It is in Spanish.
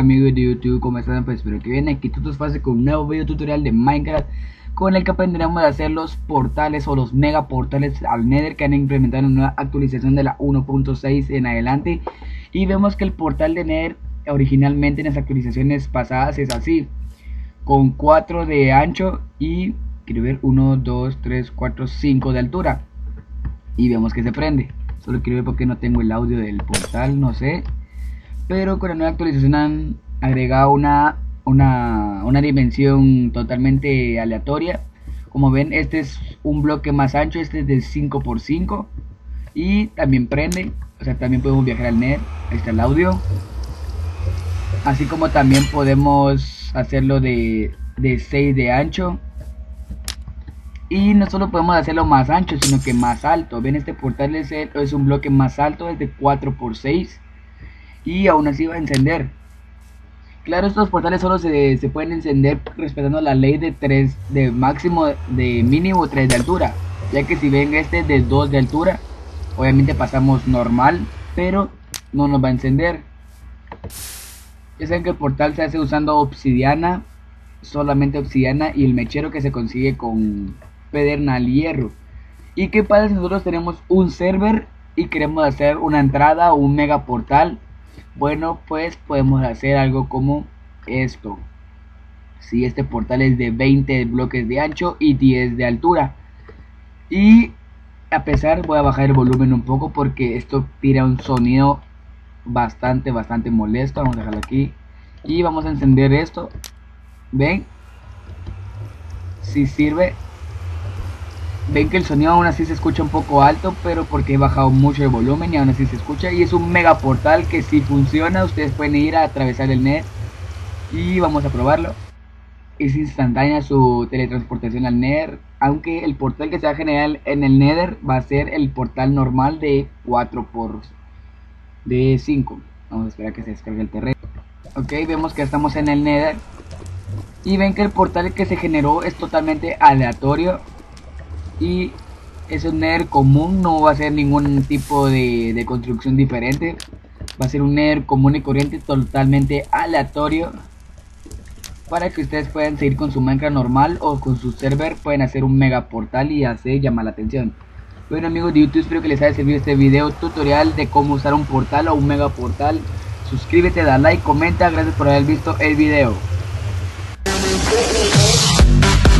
amigos de YouTube, ¿cómo están? Pues espero que bien, aquí Tutos Fácil con un nuevo video tutorial de Minecraft con el que aprenderemos a hacer los portales o los mega portales al Nether que han implementado en la nueva actualización de la 1.6 en adelante. Y vemos que el portal de Nether originalmente en las actualizaciones pasadas es así, con 4 de ancho y quiero ver 1, 2, 3, 4, 5 de altura. Y vemos que se prende. Solo quiero ver porque no tengo el audio del portal, no sé. Pero con la nueva actualización han agregado una dimensión totalmente aleatoria. Como ven, este es un bloque más ancho, este es del 5×5 y también prende, o sea, también podemos viajar al Nether. Ahí está el audio. Así como también podemos hacerlo de 6 de ancho. Y no solo podemos hacerlo más ancho, sino que más alto. Ven, este portal es un bloque más alto, es de 4×6. Y aún así va a encender. Claro, estos portales solo se pueden encender respetando la ley de 3 de máximo, de mínimo 3 de altura, ya que si ven este es de 2 de altura, obviamente pasamos normal, pero no nos va a encender. Ya saben que el portal se hace usando obsidiana, solamente obsidiana, y el mechero que se consigue con pedernal y hierro. ¿Y qué pasa si nosotros tenemos un server y queremos hacer una entrada o un mega portal? Bueno, pues podemos hacer algo como esto. Si este portal es de 20 bloques de ancho y 10 de altura. Y a pesar, voy a bajar el volumen un poco porque esto tira un sonido bastante molesto. Vamos a dejarlo aquí. Y vamos a encender esto. ¿Ven? Si sirve. Ven que el sonido aún así se escucha un poco alto, pero porque he bajado mucho el volumen y aún así se escucha. Y es un mega portal que si funciona, ustedes pueden ir a atravesar el Nether. Y vamos a probarlo. Es instantánea su teletransportación al Nether, aunque el portal que se va a generar en el Nether va a ser el portal normal de 4×5. Vamos a esperar a que se descargue el terreno. Ok, vemos que estamos en el Nether. Y ven que el portal que se generó es totalmente aleatorio. Y es un Nether común, no va a ser ningún tipo de construcción diferente. Va a ser un Nether común y corriente, totalmente aleatorio, para que ustedes puedan seguir con su Minecraft normal o con su server. Pueden hacer un mega portal y así llama la atención. Bueno amigos de YouTube, espero que les haya servido este video tutorial de cómo usar un portal o un mega portal. Suscríbete, da like, comenta, gracias por haber visto el video.